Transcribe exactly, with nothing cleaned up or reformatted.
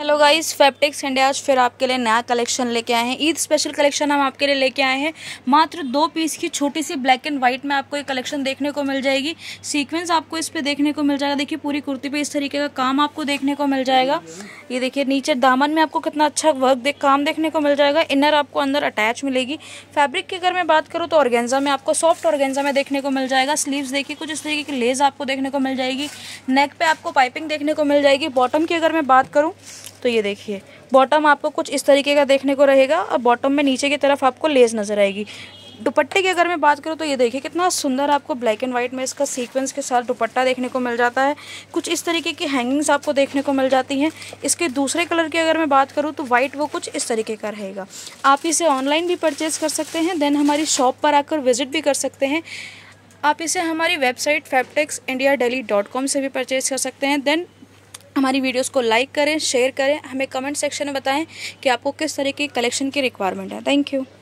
Hello guys, फैब्टेक्स India आज फिर आपके लिए नया कलेक्शन लेके आए हैं। ईद स्पेशल कलेक्शन हम आपके लिए लेके आए हैं। मात्र दो पीस की छोटी सी ब्लैक एंड व्हाइट में आपको ये कलेक्शन देखने को मिल जाएगी। सीक्वेंस आपको इस पे देखने को मिल जाएगा। देखिए पूरी कुर्ती पे इस तरीके का काम आपको देखने को मिल जाएगा। ये देखिए नीचे दामन में आपको कितना अच्छा वर्क देख काम देखने को मिल जाएगा। इनर आपको अंदर अटैच मिलेगी। फैब्रिक की अगर मैं बात करूँ तो ऑर्गेन्जा में आपको सॉफ्ट ऑर्गेन्जा में देखने को मिल जाएगा। स्लीव्स देखिए कुछ इस तरीके की लेस आपको देखने को मिल जाएगी। नेक पे आपको पाइपिंग देखने को मिल जाएगी। बॉटम की अगर मैं बात करूँ तो ये देखिए बॉटम आपको कुछ इस तरीके का देखने को रहेगा और बॉटम में नीचे की तरफ आपको लेस नजर आएगी। दुपट्टे की अगर मैं बात करूँ तो ये देखिए कितना सुंदर आपको ब्लैक एंड व्हाइट में इसका सीक्वेंस के साथ दुपट्टा देखने को मिल जाता है। कुछ इस तरीके की हैंगिंग्स आपको देखने को मिल जाती हैं। इसके दूसरे कलर की अगर मैं बात करूँ तो वाइट वो कुछ इस तरीके का रहेगा। आप इसे ऑनलाइन भी परचेज कर सकते हैं, देन हमारी शॉप पर आकर विजिट भी कर सकते हैं। आप इसे हमारी website Fabtex India daily dot com से भी परचेज कर सकते हैं। देन हमारी वीडियोस को लाइक करें, शेयर करें, हमें कमेंट सेक्शन में बताएं कि आपको किस तरह की कलेक्शन की रिक्वायरमेंट है। Thank you.